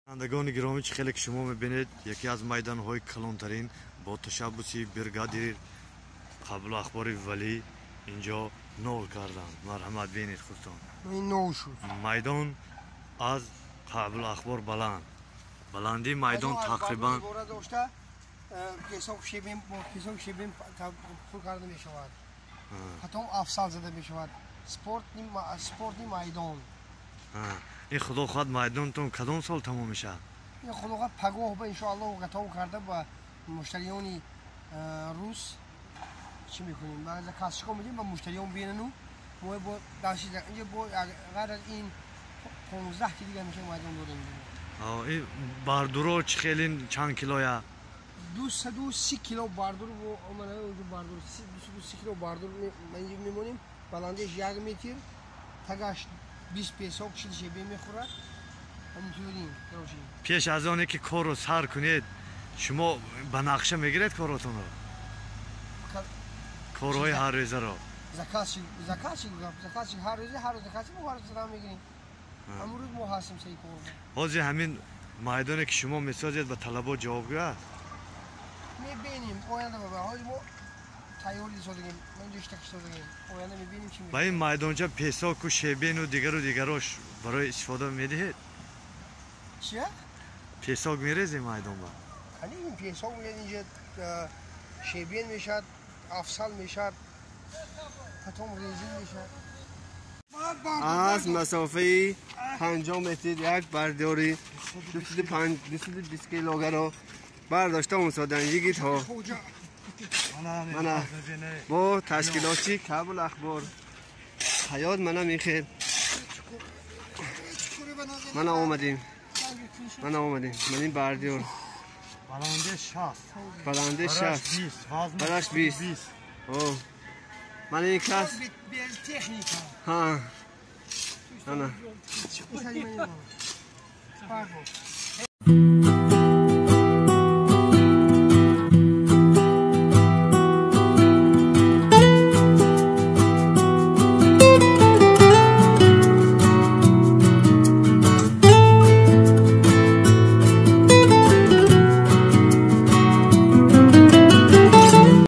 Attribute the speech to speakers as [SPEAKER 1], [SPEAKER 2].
[SPEAKER 1] بینندگان گرامی چه خیلی که شما میبینید یکی از میدان‌های کلانترین با تشبوسی برگادیر قبل اخبار ولی اینجا نو کردن. مرحمت بینید خودتان.
[SPEAKER 2] این نو شد.
[SPEAKER 1] میدان از قبل اخبار بلندی میدان تقریبا
[SPEAKER 2] حساب شبیم پول کرده میشود. حتی افسال زده میشود. سپورتی میدان.
[SPEAKER 1] این خدا خواهد میدانتون کدام سال تمام میشه؟
[SPEAKER 2] این خدا خواهد پگاه ان شاء الله قطع کرده با مشتریان روس چی میکنیم؟ بعد کاسکو میدیم با مشتریان بیننو ما با داشتی اینجا با غیر از این 15 کی دیگه میشه میدان دو میدیم.
[SPEAKER 1] این باردورو چه خیلی چند کیلویا؟
[SPEAKER 2] 230 کیلو باردور و من اونجا باردور 230 کیلو باردور میمونیم. بلندش 1 متر تگاش 20 پیسو چیزی میخوره.
[SPEAKER 1] پیش از آنی که کار رو سر کنید شما به نقشه میگیرید کاراتون رو؟ کارهای هر روزه رو؟
[SPEAKER 2] زکاتی هر روزه زکاتی ما میگیریم. امروز ما هستیم سعی کنیم.
[SPEAKER 1] حاضر همین میدانی که شما میسازید به طلبات جوابگو است؟
[SPEAKER 2] میبینیم آینده بابا حالا ما تایوری سازیم من دیشتر سازیم آینده میبینیم چی میشه.
[SPEAKER 1] با این میدانجا پیساک و شیبین و دیگراش برای استفاده میدهید؟
[SPEAKER 2] چیه؟
[SPEAKER 1] پیساک میریزی میدان با؟
[SPEAKER 2] این پیساک میاد اینجا شیبین میشد افسال میشد پتوم ریزین میشد.
[SPEAKER 3] از مسافه 50 متر یک برداری 220 کیلوگرم رو برداشته مسادنجی تا من با تشکیلاتی کابل اخبار حیات من میخیر من آمدیم من این بردیور بلنده 60 برش 20 من این کس ها نه